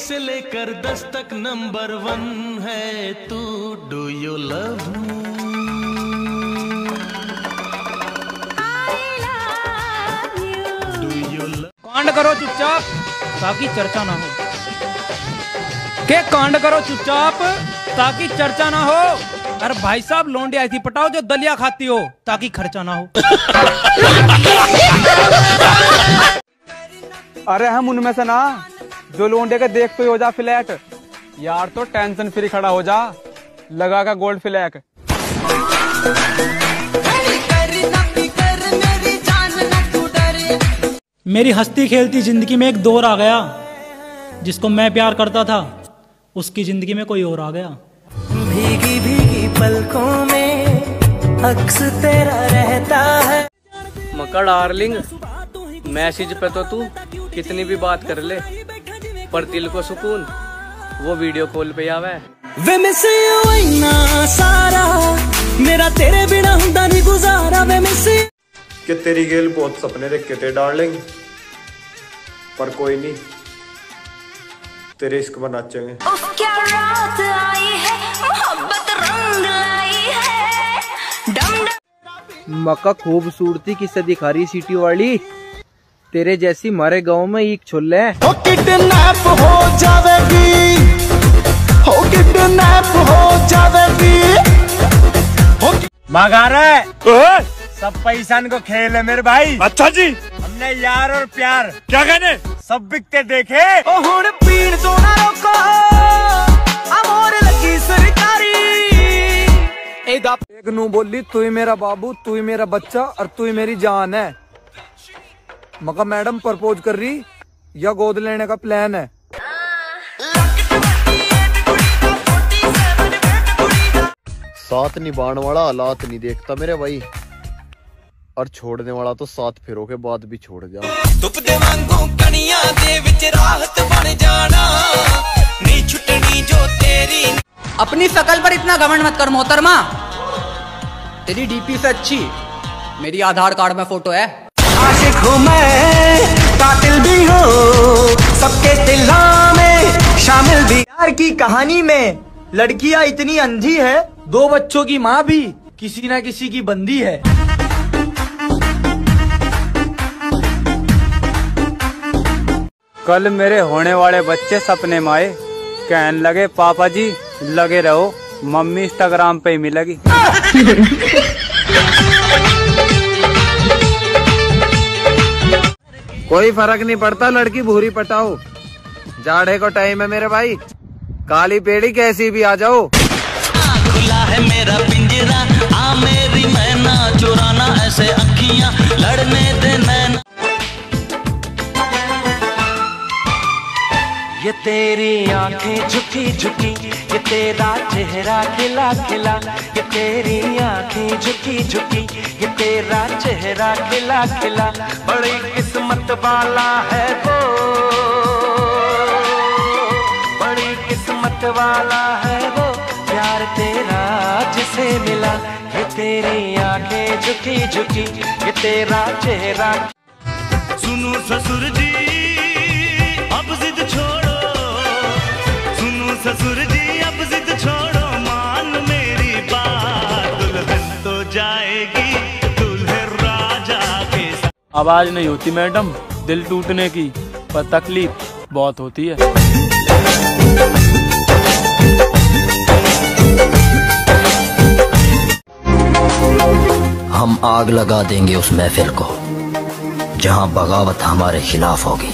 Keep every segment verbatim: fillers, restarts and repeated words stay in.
से लेकर दस तक नंबर वन है तू। Do you love me? Do you love? कांड करो चुपचाप ताकि चर्चा ना हो। के कांड करो चुपचाप ताकि चर्चा ना हो। अरे भाई साहब लौंडे ऐसी पटाओ जो दलिया खाती हो ताकि खर्चा ना हो। अरे हम उनमें से ना जो लोंडे के देख तो हो जा फ्लैट यार, तो टेंशन फ्री खड़ा हो जा लगा का गोल्ड फ्लैग। मेरी हंसती खेलती जिंदगी में एक दौर आ गया, जिसको मैं प्यार करता था उसकी जिंदगी में कोई और आ गया। भीगी भीगी पलकों में अक्स तेरा रहता है। मक्का डार्लिंग, मैसेज पे तो तू कितनी भी बात कर ले, पर दिल को सुकून वो वीडियो कॉल पे आवे। वे मिस यू इतना सारा, मेरा तेरे बिना हुंदा नहीं गुजारा। वे मिस कि तेरी गेल बहुत सपने देखे थे डार्लिंग, पर कोई नहीं, तेरे इश्क में नाचेंगे। क्या रात आई है, मोहब्बत रंग लाई है। डम डम मक्का खूबसूरती किससे दिखा रही सिटी वाली, तेरे जैसी मारे गांव में एक छुल्ले है। हो किडनैप हो जावेगी, हो किडनैप हो जावेगी। मगा रहे सब पैसा को खेल है मेरे भाई। अच्छा जी, हमने यार और प्यार क्या कहने सब बिकते देखे। ओ हुण पीड़ तो ना रोको, अमोर लगी सरकारी। एक नू बोली तू ही मेरा बाबू, तू ही मेरा बच्चा और तू ही मेरी जान है। मका मैडम प्रपोज कर रही या गोद लेने का प्लान है? साथ निभाने वाला हालात नहीं देखता मेरे भाई, और छोड़ने वाला तो सात फेरों के बाद भी छोड़ जा। धुप दे वांगू कणियां दे विच राहत बन जाना, नी छुटनी जो तेरी। अपनी शकल पर इतना घमंड मत कर मोहतरमा, तेरी डीपी से अच्छी मेरी आधार कार्ड में फोटो है। आशिक हूँ मैं, कातिल भी हो, सबके दिलों में शामिल भी। प्यार की कहानी में लड़कियां इतनी अंधी है, दो बच्चों की माँ भी किसी ना किसी की बंदी है। कल मेरे होने वाले बच्चे सपने में आए, कहने लगे पापा जी लगे रहो, मम्मी इंस्टाग्राम पे ही मिलेगी। कोई फर्क नहीं पड़ता, लड़की भूरी पटाओ, जाड़े को टाइम है मेरे भाई, काली पेड़ी कैसी भी आ जाओ। खुला है मेरा पिंजरा, आ मेरी मैना, चुराना ऐसे अखियां, लड़ने दे नैना। ये तेरी आंखें झुकी झुकी, ये तेरा चेहरा खिला खिला। ये तेरी आंखें झुकी झुकी, ये तेरा चेहरा खिला खिला। बड़ी किस्मत वाला है वो, बड़ी किस्मत वाला है वो, प्यार तेरा जिसे मिला। ये तेरी आंखें झुकी झुकी, ये तेरा चेहरा। सुनो ससुर जी अब जिद छोड़ो, सुनो ससुर जी अब जिद छोड़ो, मान मेरी बात, दुल्हन तो जाएगी दूल्हे राजा के साथ। आवाज नहीं होती मैडम दिल टूटने की, पर तकलीफ बहुत होती है। हम आग लगा देंगे उस महफिल को जहां बगावत हमारे खिलाफ होगी।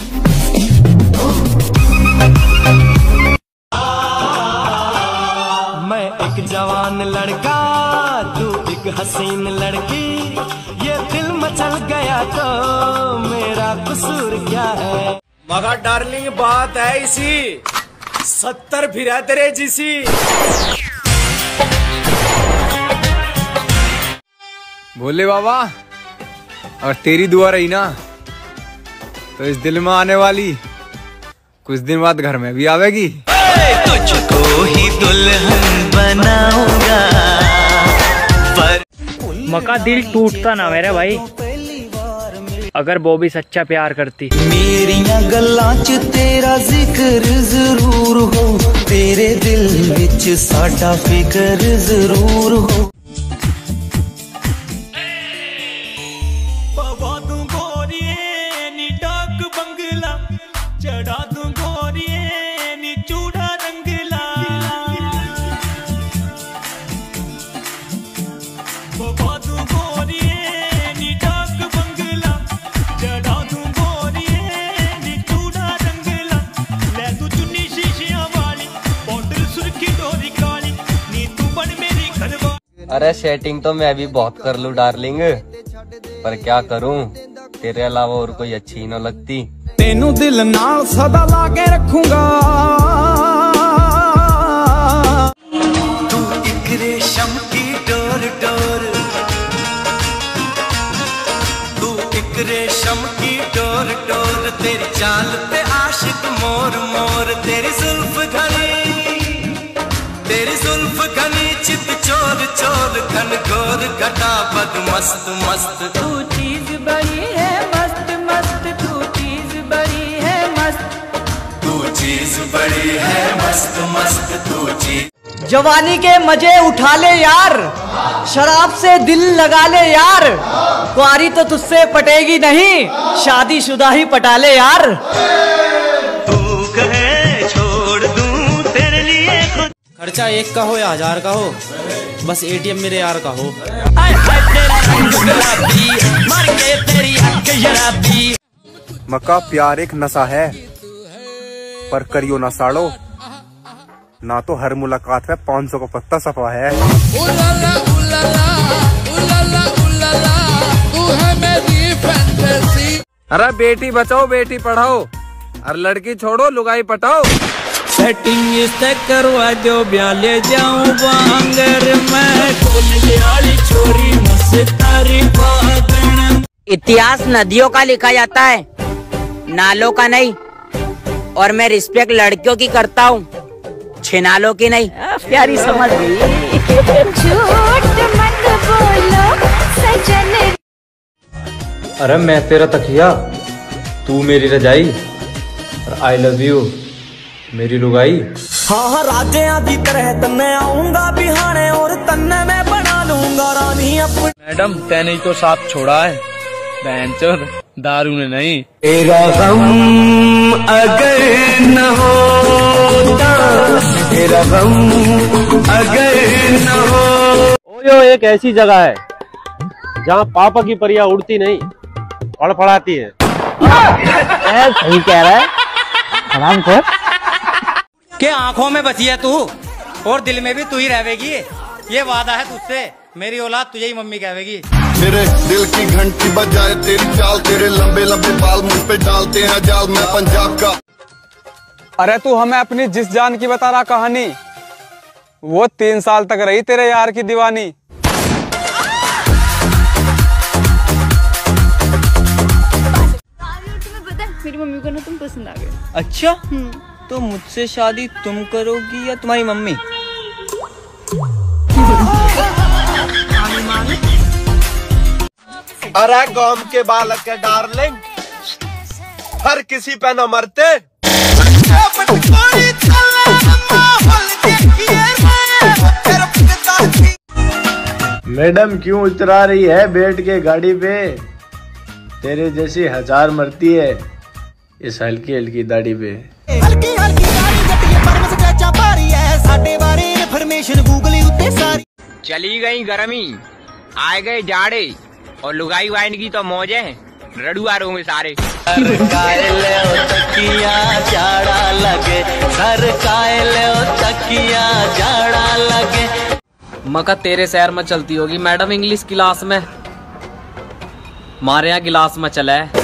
मैं एक जवान लड़का, तू एक हसीन लड़की, ये दिल मचल गया तो मेरा कसूर क्या है। मगर डार्लिंग बात है इसी, सत्तर फिरा तेरे जिसी। भोले बाबा, और तेरी दुआ रही ना तो इस दिल में आने वाली कुछ दिन बाद घर में भी आवेगी। तुझको ही दुल्हन बनाऊंगा, पर मका दिल टूटता ना मेरे भाई, अगर वो भी सच्चा प्यार करती। मेरिया गल्लां च तेरा जिक्र जरूर हो, तेरे दिल विच साडा फिक्र जरूर हो। बाबा तू गोरिए नी डाक बंगला, चढ़ा तू गोरिए नी चूड़ा रंगला। बाबा तू गोरिए नी डाक बंगला, चढ़ा तू गोरिए नी चूड़ा रंगला। ले तू चुन्नी शीशियां वाली, बॉटल सुर्खी डोरी काली, नी तू बन मेरी घरवाली। अरे सेटिंग तो मैं भी बहुत कर लूं डार्लिंग, पर क्या करूं, तेरे अलावा और कोई अच्छी न लगती। तेनू दिल नाल सदा लाके रखूंगा। तू एक रेशम की डोर डोर, तू एक रेशम की डोर डोर, तेरी चाल पे आशिक मोर मोर। तेरी जुल्फ घनी, तेरी जुल्फ घनी चित चोर चोर, घन घोर घटा बद मस्त मस्त। तू चीज बड़ी है मस्त मस्त, तू चीज बड़ी है मस्त, तू चीज बड़ी है मस्त मस्त, तू चीज। जवानी के मजे उठा ले यार, शराब से दिल लगा ले यार। कुंवारी तो तुझसे पटेगी नहीं, शादीशुदा ही पटा ले यार। तू कहे छोड़ दूं तेरे लिए खुद। खर्चा एक का हो या हजार का हो, बस एटीएम मेरे यार का हो। मक्का प्यार एक नशा है, पर करियो ना साड़ो, ना तो हर मुलाकात में पाँच सौ का पत्ता सफा है। उलाला उलाला उलाला उलाला, तू है मेरी फैंटेसी। अरे बेटी बचाओ बेटी पढ़ाओ, और लड़की छोड़ो लुगाई पटाओ। सेटिंग इससे करवा दो, ब्याले जाऊं बांगर मैं, खोल वाली छोरी मस्तारी पागन। इतिहास नदियों का लिखा जाता है, नालों का नहीं। और मैं रिस्पेक्ट लड़कियों की करता हूँ, छिनालों की नहीं। प्यारी समझ गई। झूठ मत बोलो सजन। अरे मैं तेरा तकिया, तू मेरी रजाई, और आई लव यू मेरी लुगाई। हाँ हाँ राजिया की तरह तन्ने आऊंगा बिहाने, और तन्ने मैं बना लूंगा रानी अपनी। मैडम तेने ही तो साथ छोड़ा है, बहनचोद दारू ने नहीं। तेरा गम अगर न होता, तेरा गम अगर न हो। ओयो एक ऐसी जगह है जहाँ पापा की परियां उड़ती नहीं, फड़फड़ाती है। सही कह रहा है आराम कर। के आंखों में बची है तू, और दिल में भी तू ही रहेगी। ये वादा है तुझसे, मेरी औलाद तुझे ही मम्मी कहेगी। मेरे दिल की घंटी बजाए तेरी चाल, तेरे लंबे लंबे बाल मुझ पे डालते हैं जाल। मैं पंजाब का। अरे तू हमें अपनी जिस जान की बता रहा कहानी, वो तीन साल तक रही तेरे यार की दीवानी। मेरी मम्मी को ना तुम पसंद आ गए। अच्छा, तो मुझसे शादी तुम करोगी या तुम्हारी मम्मी? अरे गांव के बालक के डार्लिंग, हर किसी पे न मरते। मैडम क्यों उतरा रही है बैठ के गाड़ी पे? तेरे जैसी हजार मरती है इस हल्की हल्की दाढ़ी पे। हल्की हल्की दाढ़ी जटिए पर मस चाचा भारी है, साडे बारे इन्फॉर्मेशन गूगल उत्ते सारी। चली गई गर्मी, आए गए जाड़े, और लुगाई वाइन की तो मौज है, रड़ुआ रोंगे सारे। तकिया जाड़ा लगे, सर कायले तकिया जाड़ा लगे। मका तेरे शहर में चलती होगी मैडम इंग्लिश क्लास में, मारे यहाँ गिलास में चला है।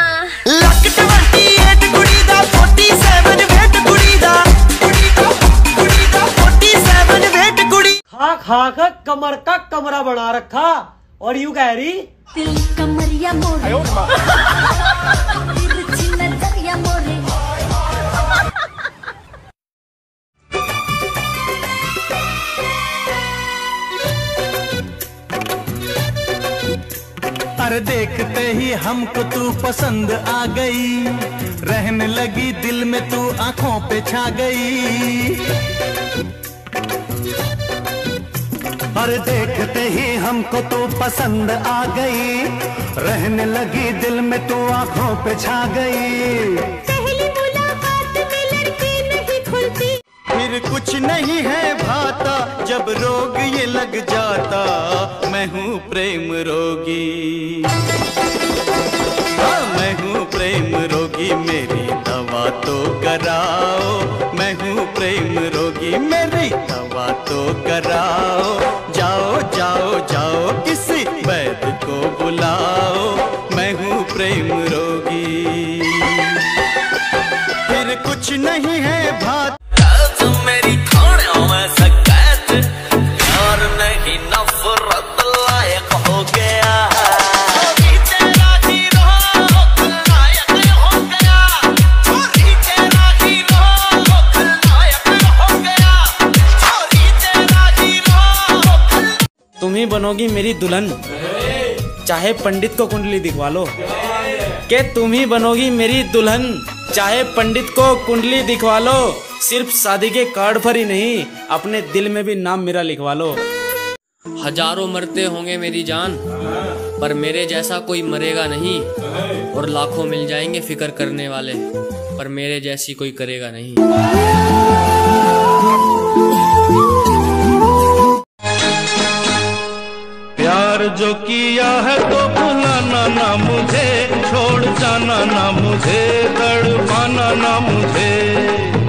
खा खा का कमर का कमरा बना रखा, और यूं कह रही दिल कमरिया मोरे, तिरछी नजरिया मोरे। अरे देखते ही हमको तू पसंद आ गई, रहने लगी दिल में तू आंखों पे छा गई। अरे देखते ही हमको तू पसंद आ गई, रहने लगी दिल में तू आंखों पे छा गई। पहली मुलाकात में लड़की नहीं खुलती, फिर कुछ नहीं है भाता जब रोग ये लग जाता, मैं हूँ प्रेम रोगी, हाँ मैं हूँ प्रेम रोगी, मेरी दवा तो कराओ। मैं हूँ प्रेम रोगी, मेरी दवा तो कराओ। जाओ जाओ जाओ किसी वैद्य को बुलाओ, मैं हूँ प्रेम रोगी। फिर कुछ नहीं है भात मेरी खाने में सकैत, प्यार नहीं नफरत लायक हो गया है। छोरी तेरा हीरो खलनायक हो गया, छोरी तेरा हीरो खलनायक हो गया, छोरी तेरा हीरो। तुम ही बनोगी मेरी दुल्हन, चाहे पंडित को कुंडली दिखवा लो। के तुम ही बनोगी मेरी दुल्हन, चाहे पंडित को कुंडली दिखवा लो। सिर्फ शादी के कार्ड पर ही नहीं, अपने दिल में भी नाम मेरा लिखवा लो। हजारों मरते होंगे मेरी जान, पर मेरे जैसा कोई मरेगा नहीं। और लाखों मिल जाएंगे फिक्र करने वाले, पर मेरे जैसी कोई करेगा नहीं। प्यार जो किया है तो भुलाना ना मुझे, छोड़ जाना ना मुझे, तड़पाना ना मुझे।